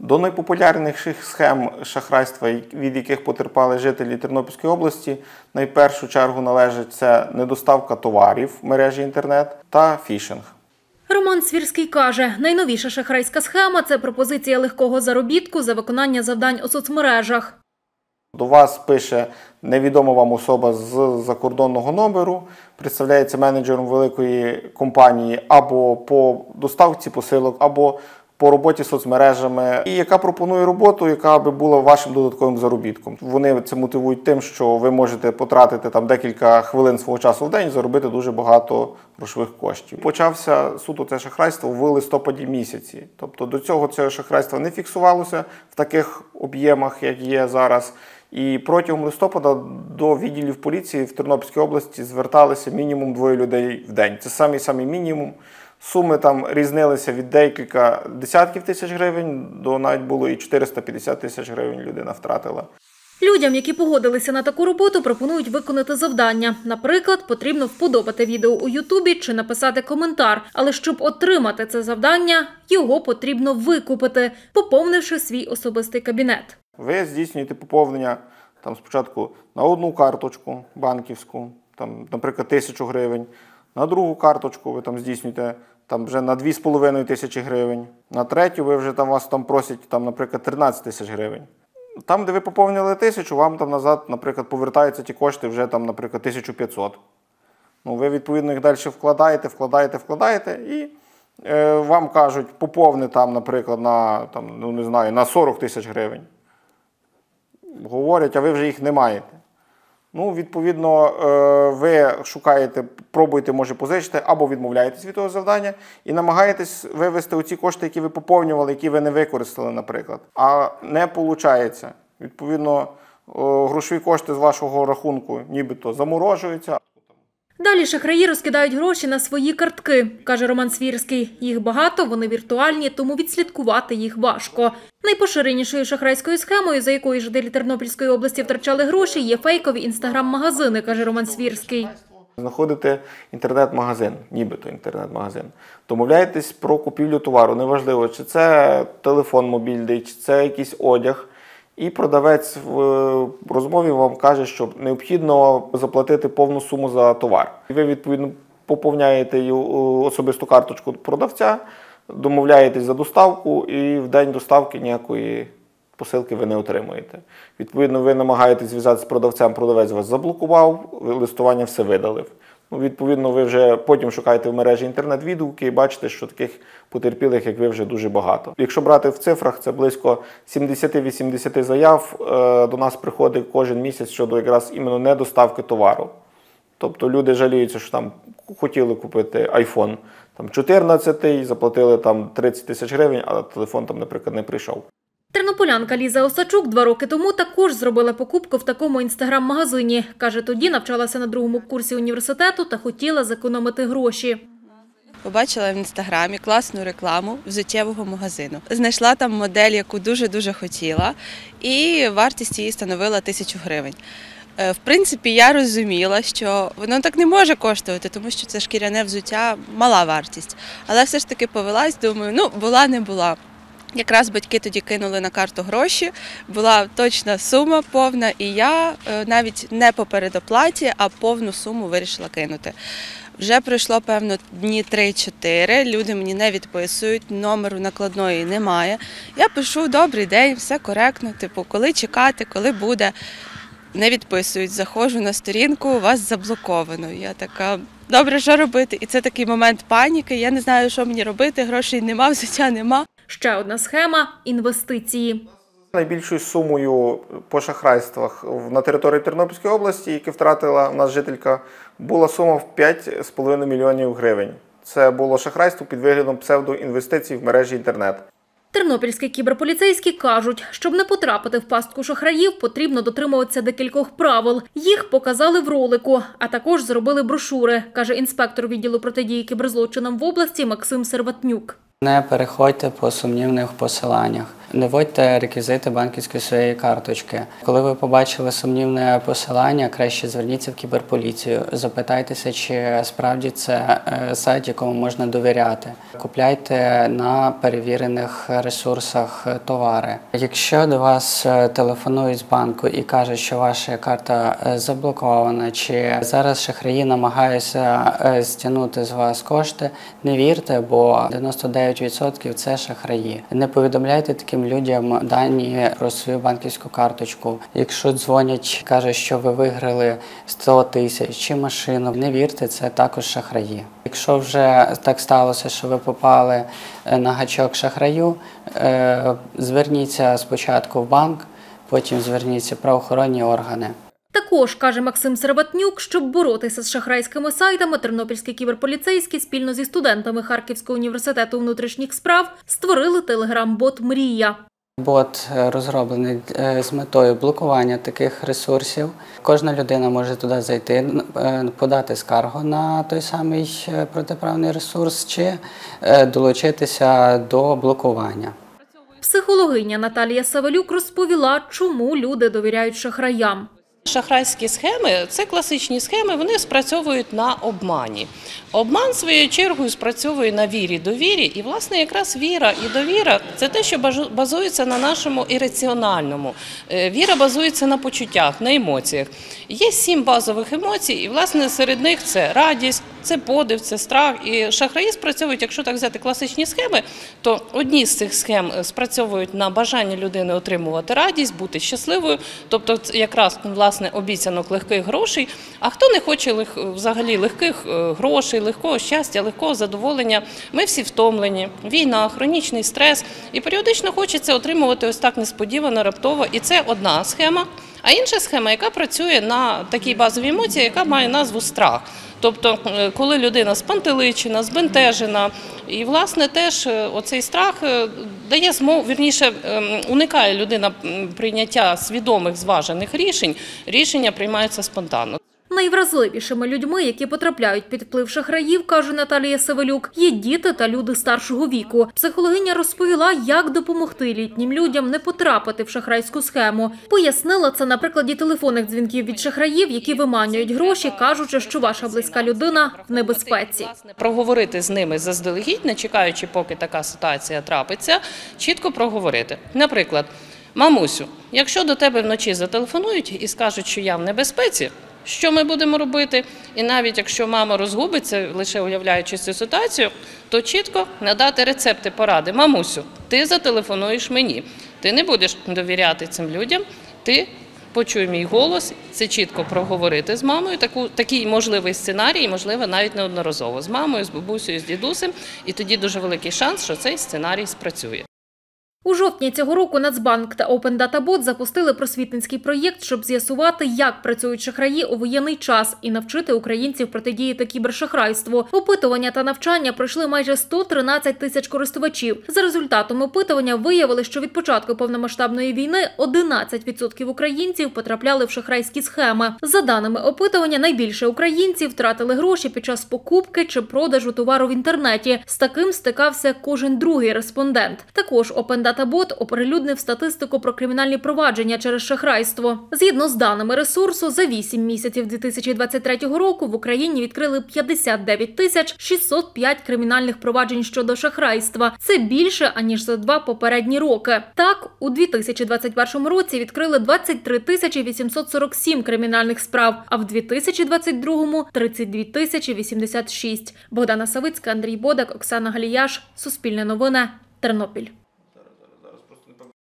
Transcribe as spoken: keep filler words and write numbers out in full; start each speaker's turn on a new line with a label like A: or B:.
A: До найпопулярніших схем шахрайства, від яких потерпали жителі Тернопільської області, на першу чергу належить це недоставка товарів в мережі інтернет та фішинг.
B: Роман Свірський каже, найновіша шахрайська схема – це пропозиція легкого заробітку за виконання завдань у соцмережах.
A: До вас пише невідома вам особа з закордонного номеру, представляється менеджером великої компанії або по доставці посилок, або по роботі з соцмережами, і яка пропонує роботу, яка би була вашим додатковим заробітком. Вони це мотивують тим, що ви можете потратити там декілька хвилин свого часу в день і заробити дуже багато грошових коштів. Почався суто це шахрайство в листопаді місяці. Тобто до цього це шахрайство не фіксувалося в таких об'ємах, як є зараз. І протягом листопада до відділів поліції в Тернопільській області зверталися мінімум двоє людей в день. Це самий-самий мінімум. Суми там різнилися від декілька десятків тисяч гривень до навіть було і чотириста п'ятдесят тисяч гривень людина втратила.
B: Людям, які погодилися на таку роботу, пропонують виконати завдання. Наприклад, потрібно вподобати відео у Ютубі чи написати коментар. Але щоб отримати це завдання, його потрібно викупити, поповнивши свій особистий кабінет.
A: Ви здійснюєте поповнення там, спочатку на одну карточку банківську, там, наприклад, тисячу гривень, на другу карточку ви там здійснюєте там, вже на дві з половиною тисячі гривень, на третю ви вже там, вас там просять, там, наприклад, тринадцять тисяч гривень. Там, де ви поповнили тисячу, вам там назад, наприклад, повертаються ті кошти вже, там, наприклад, тисяча п'ятсот. Ну, ви, відповідно, їх далі вкладаєте, вкладаєте, вкладаєте і е, вам кажуть, поповни там, наприклад, на, там, ну, не знаю, на сорок тисяч гривень. Говорять, а ви вже їх не маєте. Ну, відповідно, ви шукаєте, пробуєте, може, позичити, або відмовляєтесь від того завдання і намагаєтесь вивести оці кошти, які ви поповнювали, які ви не використали, наприклад. А не виходить. Відповідно, грошові кошти з вашого рахунку нібито заморожуються.
B: Далі шахраї розкидають гроші на свої картки, каже Роман Свірський. Їх багато, вони віртуальні, тому відслідкувати їх важко. Найпоширенішою шахрайською схемою, за якою жителі Тернопільської області втрачали гроші, є фейкові інстаграм-магазини, каже Роман Свірський.
A: Знаходите інтернет-магазин, нібито інтернет-магазин. Домовляєтесь про купівлю товару, неважливо, чи це телефон мобільний, чи це якийсь одяг. І продавець в розмові вам каже, що необхідно заплатити повну суму за товар. І ви, відповідно, поповняєте особисту карточку продавця, домовляєтесь за доставку і в день доставки ніякої посилки ви не отримуєте. Відповідно, ви намагаєтесь зв'язатися з продавцем, продавець вас заблокував, листування все видалив. Ну, відповідно, ви вже потім шукаєте в мережі інтернет-відгуки і бачите, що таких потерпілих, як ви, вже дуже багато. Якщо брати в цифрах, це близько сімдесят-вісімдесят заяв е, до нас приходить кожен місяць щодо якраз іменно недоставки товару. Тобто люди жаліються, що там хотіли купити айфон там, чотирнадцятий, заплатили там тридцять тисяч гривень, а телефон там, наприклад, не прийшов.
B: Тернополянка Ліза Осачук два роки тому також зробила покупку в такому інстаграм-магазині. Каже, тоді навчалася на другому курсі університету та хотіла зекономити гроші.
C: Побачила в інстаграмі класну рекламу взуттєвого магазину. Знайшла там модель, яку дуже-дуже хотіла, і вартість її становила тисячу гривень. В принципі, я розуміла, що воно так не може коштувати, тому що це шкіряне взуття, мала вартість. Але все ж таки повелась, думаю, ну, була не була. Якраз батьки тоді кинули на карту гроші, була точна сума повна, і я навіть не по передоплаті, а повну суму вирішила кинути. Вже пройшло, певно, дні три-чотири, люди мені не відписують, номеру накладної немає. Я пишу, добрий день, все коректно, типу, коли чекати, коли буде. Не відписують, заходжу на сторінку, вас заблоковано. Я така, добре, що робити? І це такий момент паніки, я не знаю, що мені робити, грошей нема, взуття нема.
B: Ще одна схема – інвестиції.
A: Найбільшою сумою по шахрайствах на території Тернопільської області, яку втратила у нас жителька, була сума в п'ять з половиною мільйонів гривень. Це було шахрайство під виглядом псевдоінвестицій в мережі інтернет.
B: Тернопільські кіберполіцейські кажуть, щоб не потрапити в пастку шахраїв, потрібно дотримуватися декількох правил. Їх показали в ролику, а також зробили брошури, каже інспектор відділу протидії кіберзлочинам в області Максим Серватнюк.
D: Не переходьте по сумнівних посиланнях. Не вводьте реквізити банківської своєї карточки. Коли ви побачили сумнівне посилання, краще зверніться в кіберполіцію. Запитайтеся, чи справді це сайт, якому можна довіряти. Купляйте на перевірених ресурсах товари. Якщо до вас телефонують з банку і кажуть, що ваша карта заблокована, чи зараз шахраї намагаються стягнути з вас кошти, не вірте, бо дев'яносто дев'ять відсотків це шахраї. Не повідомляйте таким людям дані про свою банківську карточку. Якщо дзвонять, кажуть, що ви виграли сто тисяч чи машину, не вірте, це також шахраї. Якщо вже так сталося, що ви попали на гачок шахраю, зверніться спочатку в банк, потім зверніться в правоохоронні органи.
B: Також, каже Максим Сербатнюк, щоб боротися з шахрайськими сайтами, тернопільські кіберполіцейські спільно зі студентами Харківського університету внутрішніх справ створили телеграм-бот «Мрія».
D: Бот розроблений з метою блокування таких ресурсів. Кожна людина може туди зайти, подати скаргу на той самий протиправний ресурс чи долучитися до блокування.
B: Психологиня Наталія Савелюк розповіла, чому люди довіряють шахраям.
E: Шахрайські схеми – це класичні схеми, вони спрацьовують на обмані. Обман, своєю чергою, спрацьовує на вірі-довірі. І, власне, якраз віра і довіра – це те, що базується на нашому ірраціональному. Віра базується на почуттях, на емоціях. Є сім базових емоцій, і, власне, серед них це радість, це подив, це страх. І шахраї спрацьовують, якщо так взяти класичні схеми, то одні з цих схем спрацьовують на бажання людини отримувати радість, бути щасливою, тобто якраз, власне, обіцянок легких грошей. А хто не хоче взагалі легких грошей, легкого щастя, легкого задоволення? Ми всі втомлені, війна, хронічний стрес. І періодично хочеться отримувати ось так несподівано, раптово. І це одна схема. А інша схема, яка працює на такій базовій емоції, яка має назву страх. Тобто, коли людина спантеличена, збентежена, і, власне, теж оцей страх дає змогу, вірніше, уникає людина прийняття свідомих, зважених рішень, рішення приймаються спонтанно.
B: Найвразливішими людьми, які потрапляють під вплив шахраїв, каже Наталія Савелюк, є діти та люди старшого віку. Психологиня розповіла, як допомогти літнім людям не потрапити в шахрайську схему. Пояснила це на прикладі телефонних дзвінків від шахраїв, які виманюють гроші, кажучи, що ваша близька людина в небезпеці.
E: Проговорити з ними заздалегідь, не чекаючи, поки така ситуація трапиться, чітко проговорити. Наприклад, мамусю, якщо до тебе вночі зателефонують і скажуть, що я в небезпеці, що ми будемо робити? І навіть якщо мама розгубиться, лише уявляючи цю ситуацію, то чітко надати рецепти, поради. Мамусю, ти зателефонуєш мені, ти не будеш довіряти цим людям, ти почуй мій голос, це чітко проговорити з мамою, таку, такий можливий сценарій, можливо, навіть неодноразово з мамою, з бабусею, з дідусем, і тоді дуже великий шанс, що цей сценарій спрацює.
B: У жовтні цього року Нацбанк та Open Data Bot запустили просвітницький проєкт, щоб з'ясувати, як працюють шахраї у воєнний час і навчити українців протидіяти кібершахрайству. Опитування та навчання пройшли майже сто тринадцять тисяч користувачів. За результатом опитування виявили, що від початку повномасштабної війни одинадцять відсотків українців потрапляли в шахрайські схеми. За даними опитування, найбільше українців втратили гроші під час покупки чи продажу товару в інтернеті. З таким стикався кожен другий респондент. Також Open Data Bot оприлюднив статистику про кримінальні провадження через шахрайство. Згідно з даними ресурсу, за вісім місяців дві тисячі двадцять третього року в Україні відкрили п'ятдесят дев'ять тисяч шістсот п'ять кримінальних проваджень щодо шахрайства. Це більше, аніж за два попередні роки. Так, у дві тисячі двадцять першому році відкрили двадцять три тисячі вісімсот сорок сім кримінальних справ, а в дві тисячі двадцять другому – тридцять дві тисячі вісімдесят шість. Богдана Савицька, Андрій Бодак, Оксана Галіяш. Суспільне новини. Тернопіль.